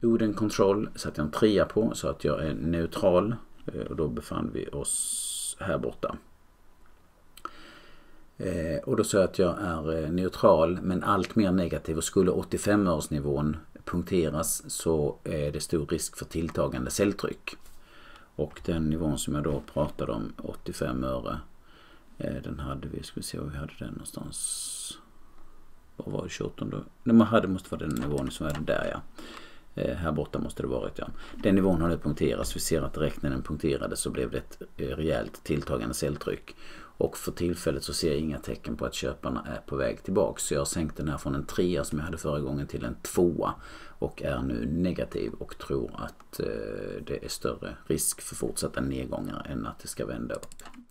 Oden Control satte jag en 3 på så att jag är neutral. Och då befann vi oss här borta. Och då sa jag att jag är neutral men allt mer negativ, och skulle 85-öresnivån punkteras så är det stor risk för tilltagande celltryck. Och den nivån som jag då pratade om, 85 öre, den hade vi, ska vi se var vi hade den någonstans. Vad var det, 28 då? Det måste vara den nivån som är där, ja. Här borta måste det varit, ja. Den nivån har nu punkterats. Vi ser att direkt när den punkterades så blev det ett rejält tilltagande celltryck. Och för tillfället så ser jag inga tecken på att köparna är på väg tillbaka. Så jag har sänkt den här från en 3 som jag hade förra gången till en 2 och är nu negativ och tror att det är större risk för fortsatta nedgångar än att det ska vända upp.